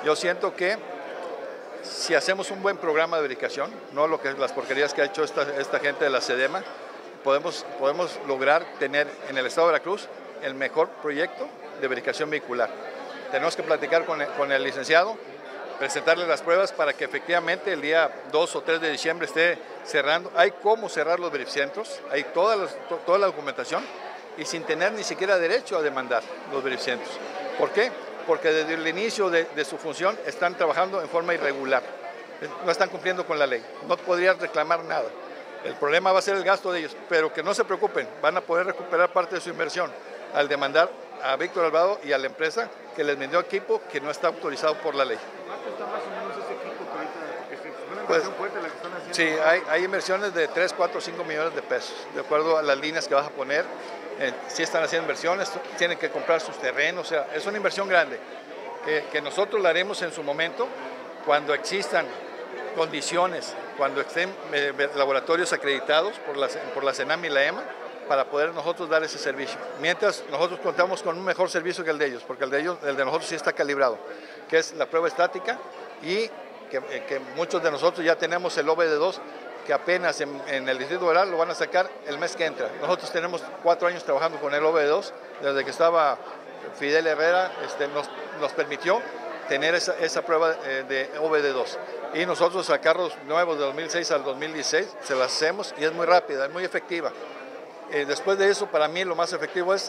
Yo siento que si hacemos un buen programa de verificación, no lo que las porquerías que ha hecho esta gente de la SEDEMA, podemos lograr tener en el estado de Veracruz el mejor proyecto de verificación vehicular. Tenemos que platicar con el licenciado, presentarle las pruebas para que efectivamente el día 2 o 3 de diciembre esté cerrando. Hay cómo cerrar los verificentros, hay toda la documentación y sin tener ni siquiera derecho a demandar los verificentros. ¿Por qué? Porque desde el inicio de su función están trabajando en forma irregular, no están cumpliendo con la ley, no podrían reclamar nada. El problema va a ser el gasto de ellos, pero que no se preocupen, van a poder recuperar parte de su inversión al demandar a Víctor Alvarado y a la empresa que les vendió equipo que no está autorizado por la ley. ¿Cuánto está más o menos ese equipo que ahorita? Porque es una Pues, inversión fuerte la que están haciendo. Sí, hay inversiones de 3, 4, 5 millones de pesos, de acuerdo a las líneas que vas a poner. Si están haciendo inversiones, tienen que comprar sus terrenos, o sea, es una inversión grande que nosotros la haremos en su momento cuando existan condiciones, cuando estén laboratorios acreditados por la CENAM y la EMA, para poder nosotros dar ese servicio. Mientras nosotros contamos con un mejor servicio que el de ellos, porque el de nosotros sí está calibrado, que es la prueba estática y que muchos de nosotros ya tenemos el OBD2, que apenas en el Distrito Federal lo van a sacar el mes que entra. Nosotros tenemos 4 años trabajando con el OBD2, desde que estaba Fidel Herrera nos permitió tener esa prueba de OBD2. Y nosotros a carros nuevos de 2006 al 2016 se las hacemos y es muy rápida, es muy efectiva. Después de eso, para mí lo más efectivo es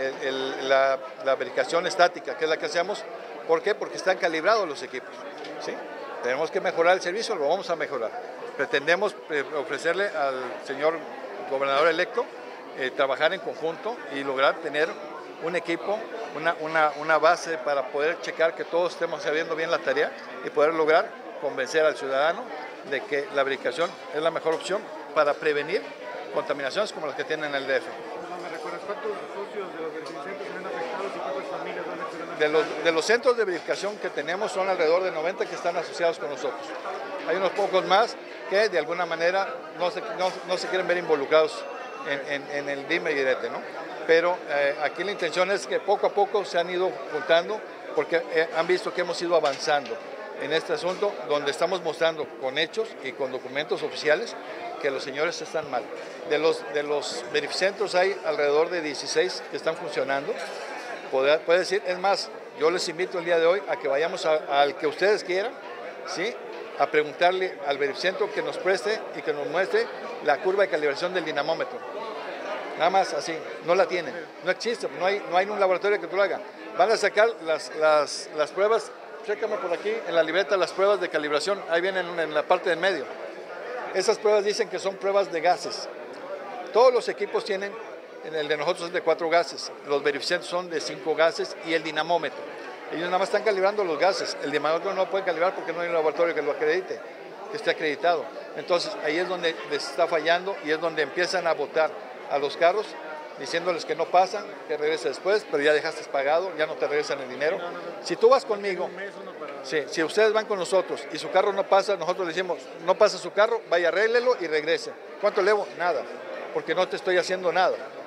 la verificación estática, que es la que hacemos. ¿Por qué? Porque están calibrados los equipos, ¿sí? Tenemos que mejorar el servicio, lo vamos a mejorar. Pretendemos ofrecerle al señor gobernador electo trabajar en conjunto y lograr tener un equipo, una base para poder checar que todos estemos haciendo bien la tarea y poder lograr convencer al ciudadano de que la verificación es la mejor opción para prevenir contaminaciones como las que tienen en el DF. ¿Me recuerdas cuántos socios de los verificentros se ven afectados y cuántas familias van a estar afectadas? De los centros de verificación que tenemos son alrededor de 90 que están asociados con nosotros. Hay unos pocos más que de alguna manera no se quieren ver involucrados en el dime y direte, ¿no? Pero aquí la intención es que poco a poco se han ido juntando porque han visto que hemos ido avanzando en este asunto, donde estamos mostrando con hechos y con documentos oficiales que los señores están mal. De los verificentros hay alrededor de 16 que están funcionando. Puede decir, es más, yo les invito el día de hoy a que vayamos al que ustedes quieran, ¿sí? A preguntarle al verificentro que nos preste y que nos muestre la curva de calibración del dinamómetro. Nada más así, no la tienen, no existe, no hay un laboratorio que tú lo haga. Van a sacar las pruebas, chécame por aquí en la libreta las pruebas de calibración, ahí vienen en la parte del medio. Esas pruebas dicen que son pruebas de gases. Todos los equipos tienen, el de nosotros es de 4 gases, los verificentros son de 5 gases y el dinamómetro. Ellos nada más están calibrando los gases, el dinamómetro no lo pueden calibrar porque no hay un laboratorio que lo acredite, que esté acreditado. Entonces ahí es donde les está fallando y es donde empiezan a botar a los carros diciéndoles que no pasan, que regrese después, pero ya dejaste pagado, ya no te regresan el dinero. Si tú vas conmigo, si ustedes van con nosotros y su carro no pasa, nosotros le decimos, no pasa su carro, vaya arréglelo y regrese. ¿Cuánto le debo? Nada, porque no te estoy haciendo nada.